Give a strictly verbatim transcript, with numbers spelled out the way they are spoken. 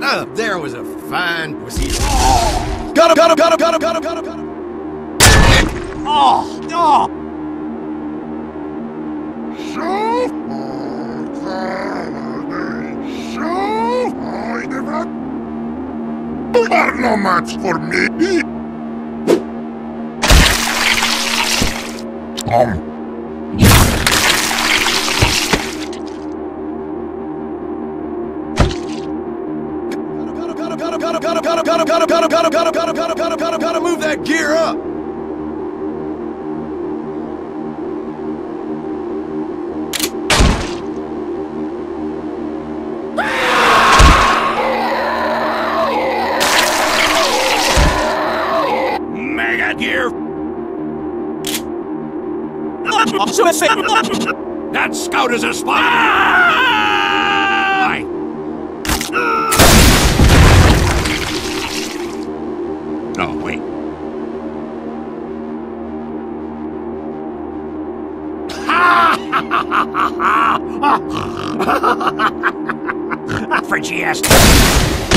Uh, there was a fine... Was he... Oh! Got him, got him, got him, got him, got him, got him, got him! Oh! Oh! You are no match for me! Um... Gotta, gotta, gotta, gotta, gotta, gotta, gotta, gotta, gotta, gotta, gotta, gotta, gotta, gotta move that gear up. Maggot gear. That scout is a spy. Oh, wait. For G S.